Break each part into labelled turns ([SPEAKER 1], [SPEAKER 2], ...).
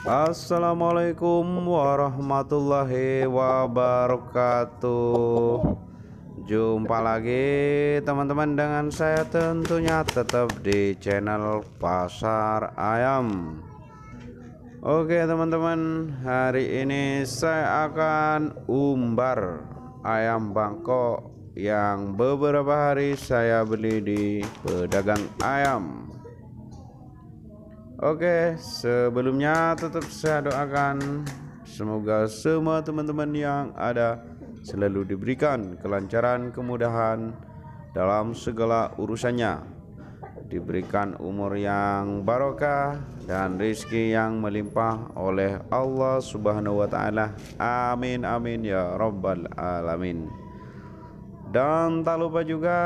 [SPEAKER 1] Assalamualaikum warahmatullahi wabarakatuh. Jumpa lagi teman-teman dengan saya tentunya tetap di channel Pasar Ayam. Oke teman-teman, hari ini saya akan umbar ayam Bangkok yang beberapa hari saya beli di pedagang ayam. Oke, sebelumnya tetap saya doakan semoga semua teman-teman yang ada selalu diberikan kelancaran, kemudahan dalam segala urusannya, diberikan umur yang barokah dan rezeki yang melimpah oleh Allah Subhanahu wa taala. Amin amin ya rabbal alamin. Dan tak lupa juga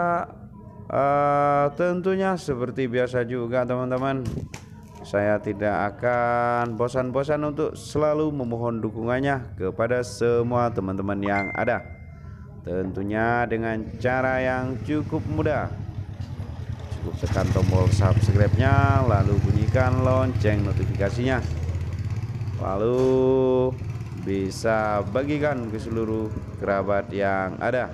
[SPEAKER 1] tentunya seperti biasa juga teman-teman, saya tidak akan bosan-bosan untuk selalu memohon dukungannya kepada semua teman-teman yang ada. Tentunya dengan cara yang cukup mudah. Cukup tekan tombol subscribe-nya, lalu bunyikan lonceng notifikasinya. Lalu bisa bagikan ke seluruh kerabat yang ada.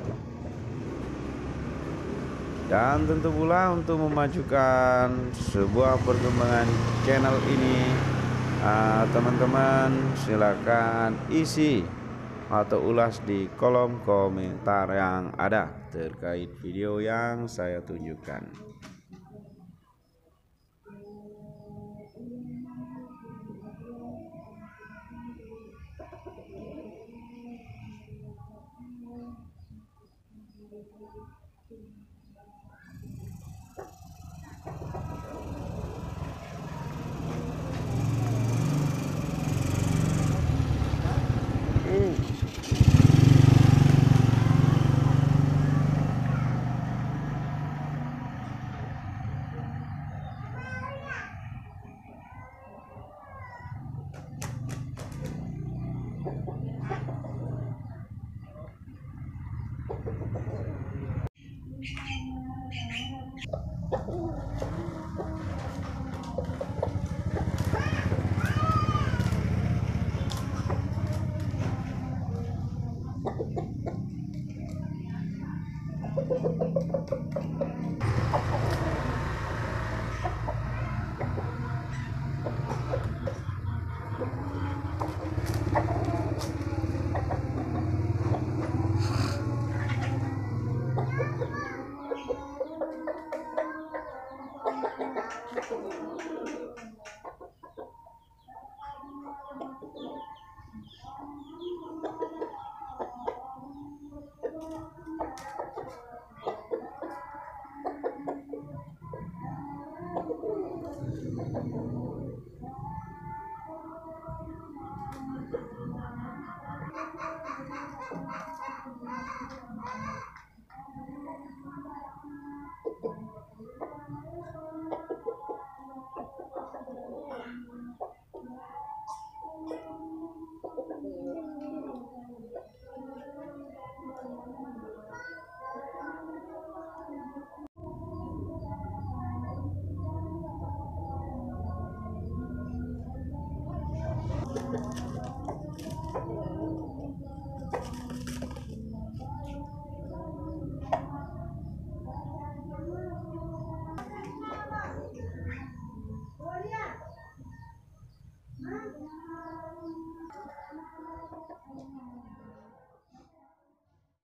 [SPEAKER 1] Dan tentu pula untuk memajukan sebuah perkembangan channel ini, teman-teman silakan isi atau ulas di kolom komentar yang ada terkait video yang saya tunjukkan.